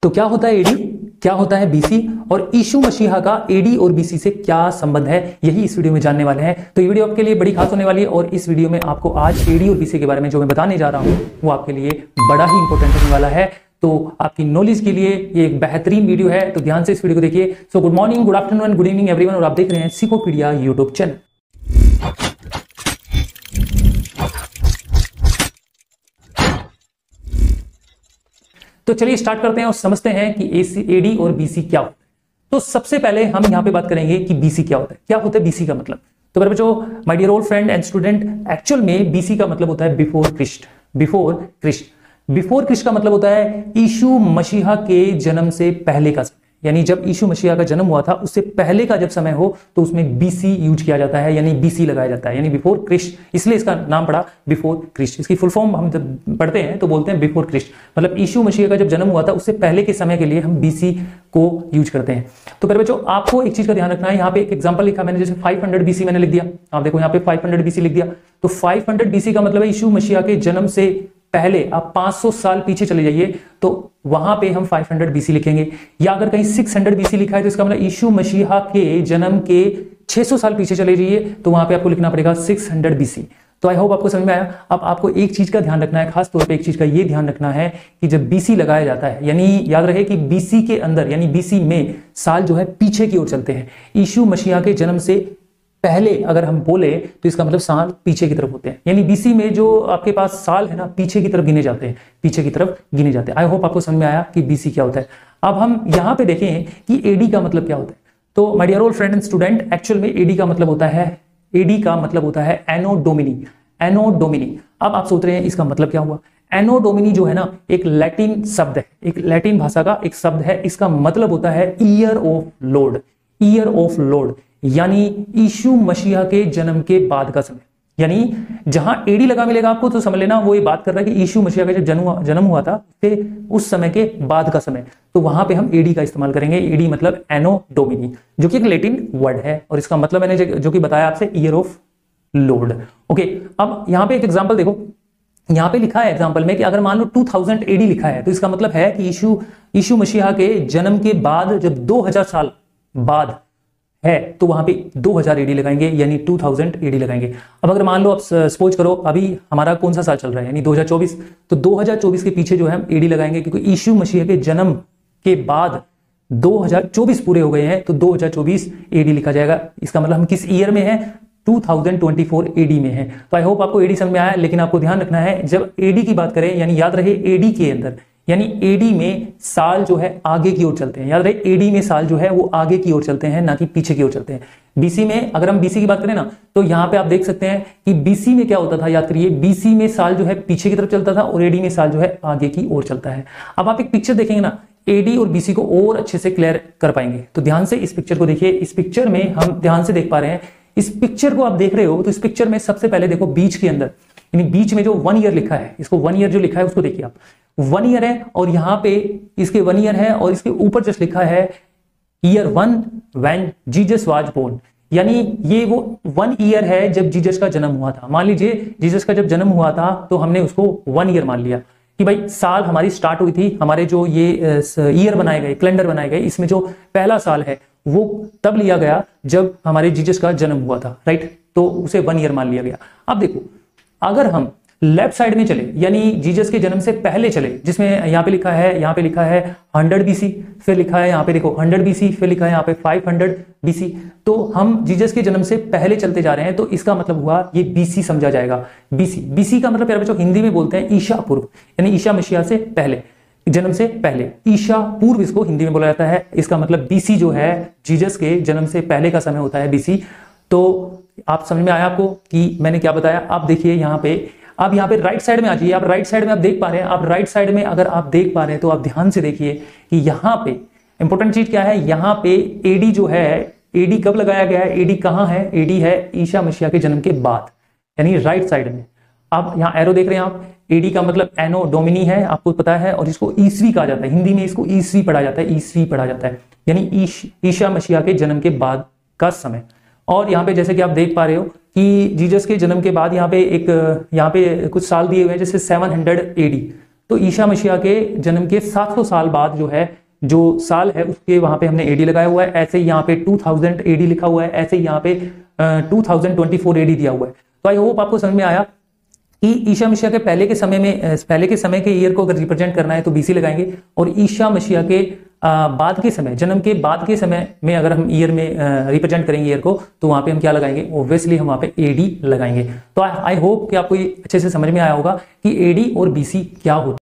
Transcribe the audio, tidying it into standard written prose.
तो क्या होता है एडी, क्या होता है बीसी, और यीशु मसीहा का एडी और बीसी से क्या संबंध है, यही इस वीडियो में जानने वाले हैं। तो ये वीडियो आपके लिए बड़ी खास होने वाली है और इस वीडियो में आपको आज एडी और बीसी के बारे में जो मैं बताने जा रहा हूं वो आपके लिए बड़ा ही इंपॉर्टेंट होने वाला है। तो आपकी नॉलेज के लिए ये एक बेहतरीन वीडियो है, तो ध्यान से इस वीडियो को देखिए। So good morning, good afternoon and good evening everyone, और आप देख रहे हैं सिकोपीडिया यूट्यूब चैनल। तो चलिए स्टार्ट करते हैं और समझते हैं कि एडी और बीसी क्या होता है। तो सबसे पहले हम यहां पे बात करेंगे कि बीसी क्या होता है। क्या होता है बीसी का मतलब? तो मेरे बच्चों, my dear old friend and student, actual में बीसी का मतलब होता है before Christ. Before Christ, before Christ का मतलब होता है यीशु मसीहा के जन्म से पहले का समय, यानी जब यीशु मसीहा का जन्म हुआ था उससे पहले का जब समय हो तो उसमें बीसी यूज किया जाता है, यानी बीसी लगाया जाता है, यानी बिफोर क्रिस्ट। इसलिए इसका नाम पड़ा बिफोर क्रिस्ट। इसकी फुल फॉर्म हम जब पढ़ते हैं तो बोलते हैं बिफोर क्रिस्ट, मतलब यीशु मसीहा का जब जन्म हुआ था उससे पहले के समय के लिए हम बीसी को यूज करते हैं। तो मेरे बच्चों, आपको एक चीज का ध्यान रखना है। यहाँ पे एक एग्जांपल लिखा मैंने, जैसे 500 बीसी मैंने लिख दिया। आप देखो यहाँ पे 500 बीसी लिख दिया, तो 500 बीसी का मतलब है यीशु मसीहा के जन्म से पहले। आप 500 साल पीछे चले जाइए तो वहां पे हम 500 बीसी लिखेंगे। या अगर कहीं 600 बीसी लिखा है तो इसका मतलब यीशु मसीहा के जन्म के 600 साल पीछे चले जाइए तो वहां पे आपको लिखना पड़ेगा 600 बीसी। तो आई होप आपको समझ में आया। अब आपको एक चीज का ध्यान रखना है, खास तौर पे एक चीज का ये ध्यान रखना है कि जब बीसी लगाया जाता है, यानी याद रहे कि बीसी के अंदर, यानी बीसी में साल जो है पीछे की ओर चलते हैं। यीशु मसीहा के जन्म से पहले अगर हम बोले तो इसका मतलब साल पीछे की तरफ होते हैं, यानी बीसी में जो आपके पास साल है ना, पीछे की तरफ गिने जाते हैं, पीछे की तरफ गिने जाते हैं। आई होप आपको समझ में आया कि बीसी क्या होता है। अब हम यहां पे देखें कि एडी का मतलब क्या होता है। तो my dear old friend and student, actual में एडी का मतलब होता है, एडी का मतलब होता है एनो डोमिनी। एनो डोमिनी। अब आप सोच रहे हैं इसका मतलब क्या हुआ। एनो डोमिनी जो है ना, एक लैटिन शब्द है, एक लैटिन भाषा का एक शब्द है। इसका मतलब होता है year of lord. Year of lord, यानी यीशु मसीहा के जन्म के बाद का समय। यानी जहां एडी लगा मिलेगा आपको तो समझ लेना वो ये बात कर रहा है कि यीशु मसीहा का जब जन्म हुआ था उस समय के बाद का समय। तो वहां पे हम एडी का इस्तेमाल करेंगे। एडी मतलब एनो डोमिनी, जो कि एक लैटिन वर्ड है और इसका मतलब मैंने जो कि बताया आपसे, ईयर ऑफ लॉर्ड। ओके, अब यहां पे एक एग्जांपल देखो। यहां पे लिखा है एग्जांपल में कि अगर मान लो 2000 एडी लिखा है तो इसका मतलब है कि यीशु मसीहा के जन्म के बाद जब 2000 साल बाद है तो वहां पे 2000 एडी लगाएंगे, यानी 2000 एडी लगाएंगे। अब अगर मान लो आप सपोज करो अभी हमारा कौन सा साल चल रहा है, यानी 2024, तो 2024 के पीछे जो है हम एडी लगाएंगे, क्योंकि यीशु मसीह के जन्म के बाद 2024 पूरे हो गए हैं तो 2024 एडी लिखा जाएगा। इसका मतलब हम किस ईयर में है, 2024 एडी में है। तो आई होप आपको एडी समझ में आया। लेकिन आपको ध्यान रखना है, जब एडी की बात करें, यानी याद रहे एडी के अंदर, यानी एडी में साल जो है आगे की ओर चलते हैं। याद रहे एडी में साल जो है वो आगे की ओर चलते हैं, ना कि पीछे की ओर चलते हैं। बीसी में, अगर हम बीसी की बात करें ना, तो यहां पे आप देख सकते हैं कि बीसी में क्या होता था, याद करिए, बीसी में साल जो है पीछे की तरफ चलता था और एडी में साल जो है आगे की ओर चलता है। अब आप एक पिक्चर देखेंगे ना, एडी और बीसी को और अच्छे से क्लियर कर पाएंगे। तो ध्यान से इस पिक्चर को देखिए। इस पिक्चर में हम ध्यान से देख पा रहे हैं, इस पिक्चर को आप देख रहे हो तो इस पिक्चर में सबसे पहले देखो बीच के अंदर, यानी बीच में जो 1 ईयर लिखा है, इसको 1 ईयर जो लिखा है उसको देखिए आप। 1 ईयर है और यहां पे इसके 1 ईयर है और इसके ऊपर जस्ट लिखा है year 1 when Jesus was born, यानी ये वो 1 ईयर है जब जीसस का जन्म हुआ था। मान लीजिए जीसस का जब जन्म हुआ था तो हमने उसको 1 ईयर मान लिया कि भाई साल हमारी स्टार्ट हुई थी। हमारे जो ये ईयर बनाए गए, कैलेंडर बनाए गए, इसमें जो पहला साल है वो तब लिया गया जब हमारे जीसस का जन्म हुआ था, राइट। तो उसे 1 ईयर मान लिया गया। अब देखो, अगर हम लेफ्ट साइड में चले, यानी जीसस के जन्म से पहले चले, जिसमें यहाँ पे लिखा है 100 बीसी, फिर लिखा है यहाँ पे देखो 100 बीसी, फिर लिखा है यहाँ पे 500 बीसी। तो हम जीसस के जन्म से पहले चलते जा रहे हैं, तो इसका मतलब हुआ ये बीसी समझा जाएगा। बीसी का मतलब प्यारे बच्चों हिंदी में बोलते हैं ईशा पूर्व, यानी ईशा मसीहा से पहले, जन्म से पहले। ईशा पूर्व इसको हिंदी में बोला जाता है। इसका मतलब बीसी जो है जीसस के जन्म से पहले का समय होता है बीसी। तो आप समझ में आया आपको कि मैंने क्या बताया। आप देखिए यहाँ पे, आप यहाँ पे राइट साइड में आ जाइए। आप राइट साइड में आप देख पा रहे हैं, आप राइट साइड में अगर आप देख पा रहे हैं तो आप ध्यान से देखिए कि यहाँ पे इंपॉर्टेंट चीज क्या है। यहाँ पे एडी जो है, एडी कब लगाया गया है, एडी कहाँ है, एडी है ईशा मसीहा के जन्म के बाद, यानी राइट साइड में। आप यहाँ एरो देख रहे हैं आप, एडी का मतलब एनो डोमिनी है, आपको पता है, और इसको ईसवी कहा जाता है। हिंदी में इसको ईसवी पढ़ा जाता है, ईसवी पढ़ा जाता है, यानी ईशा मसीहा के जन्म के बाद का समय। और यहाँ पे जैसे कि आप देख पा रहे हो कि जीसस के जन्म के बाद यहाँ पे कुछ साल दिए हुए हैं, जैसे 700 एडी। तो ईसा मसीह के जन्म के 700 साल बाद जो है, जो साल है उसके वहां पे हमने एडी लगाया हुआ है। ऐसे ही यहाँ पे 2000 एडी लिखा हुआ है, ऐसे ही यहाँ पे 2024 एडी दिया हुआ है। तो आई होप आपको समझ में आया कि ईसा मसीह के पहले के समय के ईयर को अगर रिप्रेजेंट करना है तो बीसी लगाएंगे, और ईसा मसीह के बाद के समय, जन्म के बाद के समय में अगर हम ईयर में रिप्रेजेंट करेंगे ईयर को, तो वहां पे हम क्या लगाएंगे, ऑब्वियसली हम वहां पे एडी लगाएंगे। तो आई होप कि आपको ये अच्छे से समझ में आया होगा कि एडी और बीसी क्या होता है।